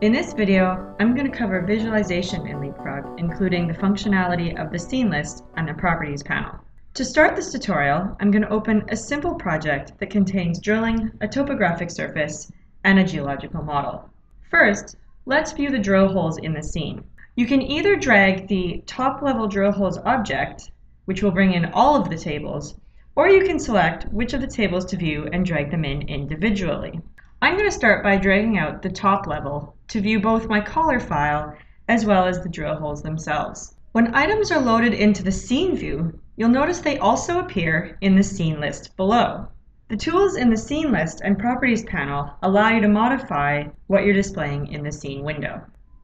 In this video, I'm going to cover visualization in Leapfrog, including the functionality of the scene list and the properties panel. To start this tutorial, I'm going to open a simple project that contains drilling, a topographic surface, and a geological model. First, let's view the drill holes in the scene. You can either drag the top-level drill holes object, which will bring in all of the tables, or you can select which of the tables to view and drag them in individually. I'm going to start by dragging out the top level to view both my collar file as well as the drill holes themselves. When items are loaded into the scene view, you'll notice they also appear in the scene list below. The tools in the scene list and properties panel allow you to modify what you're displaying in the scene window.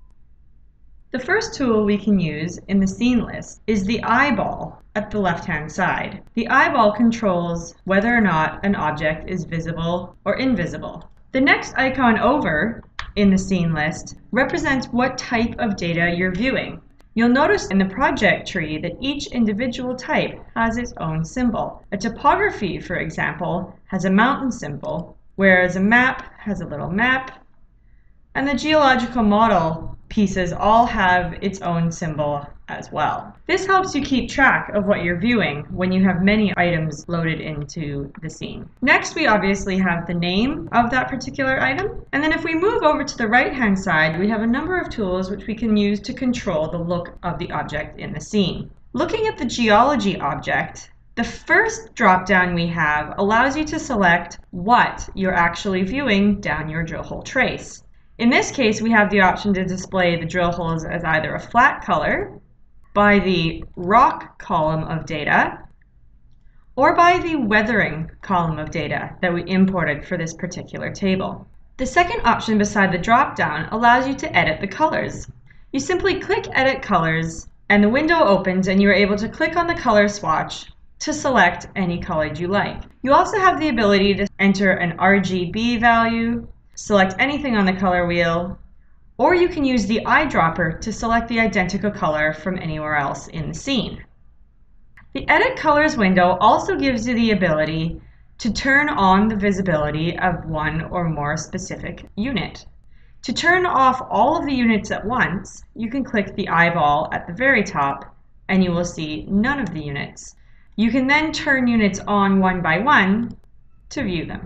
The first tool we can use in the scene list is the eyeball at the left-hand side. The eyeball controls whether or not an object is visible or invisible. The next icon over in the scene list represents what type of data you're viewing. You'll notice in the project tree that each individual type has its own symbol. A topography, for example, has a mountain symbol, whereas a map has a little map, and the geological model pieces all have its own symbol as well. This helps you keep track of what you're viewing when you have many items loaded into the scene. Next, we obviously have the name of that particular item. And then if we move over to the right-hand side, we have a number of tools which we can use to control the look of the object in the scene. Looking at the geology object, the first drop-down we have allows you to select what you're actually viewing down your drill hole trace. In this case, we have the option to display the drill holes as either a flat color, by the rock column of data, or by the weathering column of data that we imported for this particular table. The second option beside the drop-down allows you to edit the colors. You simply click Edit Colors, and the window opens and you are able to click on the color swatch to select any color you like. You also have the ability to enter an RGB value, select anything on the color wheel, or you can use the eyedropper to select the identical color from anywhere else in the scene. The Edit Colors window also gives you the ability to turn on the visibility of one or more specific unit. To turn off all of the units at once, you can click the eyeball at the very top and you will see none of the units. You can then turn units on one by one to view them.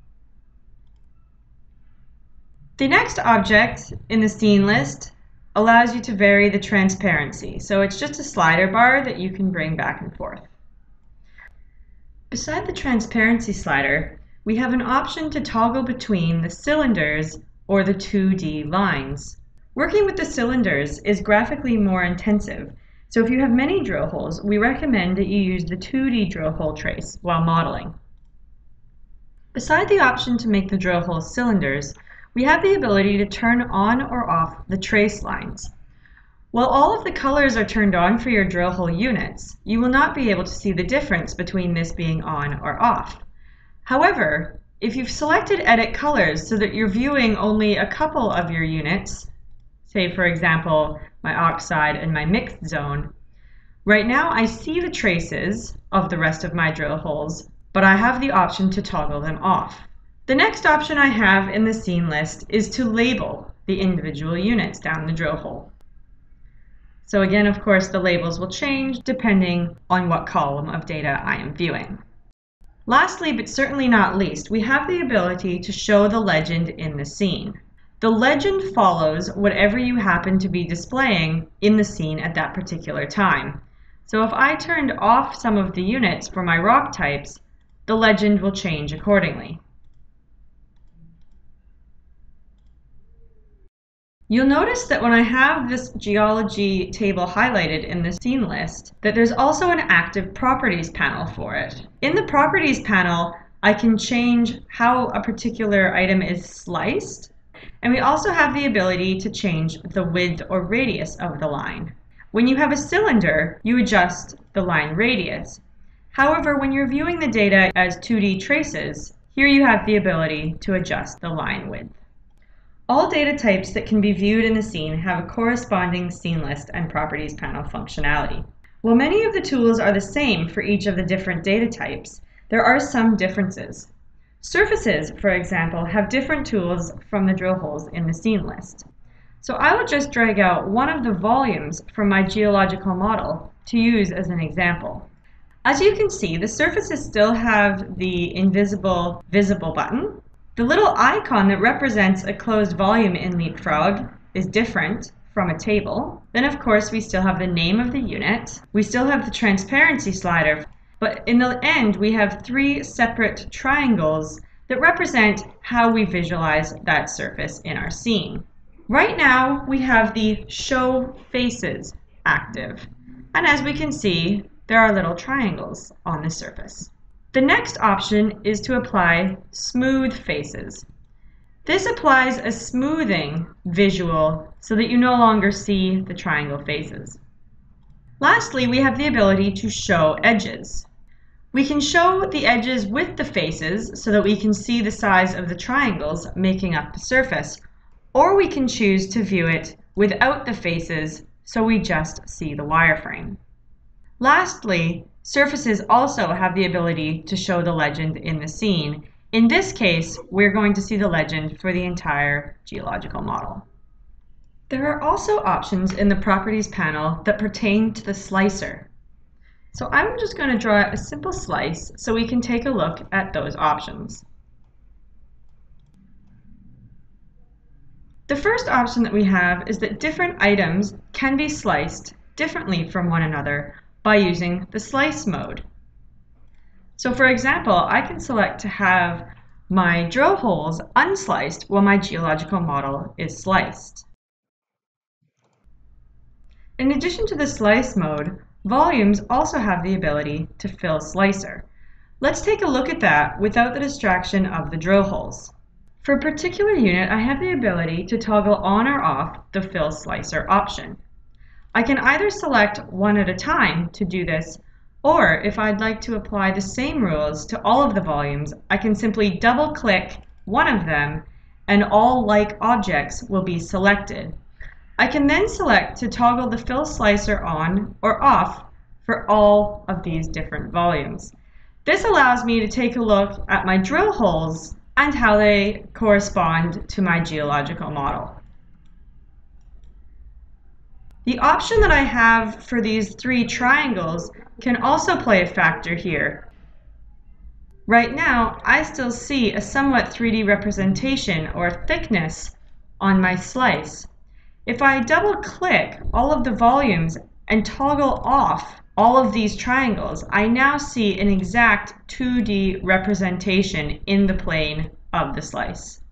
The next object in the scene list allows you to vary the transparency. So it's just a slider bar that you can bring back and forth. Beside the transparency slider, we have an option to toggle between the cylinders or the 2D lines. Working with the cylinders is graphically more intensive. So if you have many drill holes, we recommend that you use the 2D drill hole trace while modeling. Beside the option to make the drill holes cylinders, we have the ability to turn on or off the trace lines. While all of the colors are turned on for your drill hole units, you will not be able to see the difference between this being on or off. However, if you've selected Edit Colors so that you're viewing only a couple of your units, say for example my oxide and my mixed zone, right now I see the traces of the rest of my drill holes, but I have the option to toggle them off. The next option I have in the scene list is to label the individual units down the drill hole. So again, of course, the labels will change depending on what column of data I am viewing. Lastly, but certainly not least, we have the ability to show the legend in the scene. The legend follows whatever you happen to be displaying in the scene at that particular time. So if I turned off some of the units for my rock types, the legend will change accordingly. You'll notice that when I have this geology table highlighted in the scene list, that there's also an active properties panel for it. In the properties panel, I can change how a particular item is sliced, and we also have the ability to change the width or radius of the line. When you have a cylinder, you adjust the line radius. However, when you're viewing the data as 2D traces, here you have the ability to adjust the line width. All data types that can be viewed in the scene have a corresponding scene list and properties panel functionality. While many of the tools are the same for each of the different data types, there are some differences. Surfaces, for example, have different tools from the drill holes in the scene list. So I would just drag out one of the volumes from my geological model to use as an example. As you can see, the surfaces still have the invisible visible button. The little icon that represents a closed volume in Leapfrog is different from a table. Then of course we still have the name of the unit. We still have the transparency slider, but in the end we have three separate triangles that represent how we visualize that surface in our scene. Right now we have the Show Faces active, and as we can see, there are little triangles on the surface. The next option is to apply Smooth Faces. This applies a smoothing visual so that you no longer see the triangle faces. Lastly, we have the ability to show edges. We can show the edges with the faces so that we can see the size of the triangles making up the surface, or we can choose to view it without the faces so we just see the wireframe. Lastly, surfaces also have the ability to show the legend in the scene. In this case, we're going to see the legend for the entire geological model. There are also options in the Properties panel that pertain to the slicer. So I'm just going to draw a simple slice so we can take a look at those options. The first option that we have is that different items can be sliced differently from one another by using the slice mode. So for example, I can select to have my drill holes unsliced while my geological model is sliced. In addition to the slice mode, volumes also have the ability to fill slicer. Let's take a look at that without the distraction of the drill holes. For a particular unit, I have the ability to toggle on or off the fill slicer option. I can either select one at a time to do this, or if I'd like to apply the same rules to all of the volumes, I can simply double-click one of them and all like objects will be selected. I can then select to toggle the fill slicer on or off for all of these different volumes. This allows me to take a look at my drill holes and how they correspond to my geological model. The option that I have for these three triangles can also play a factor here. Right now, I still see a somewhat 3D representation or thickness on my slice. If I double-click all of the volumes and toggle off all of these triangles, I now see an exact 2D representation in the plane of the slice.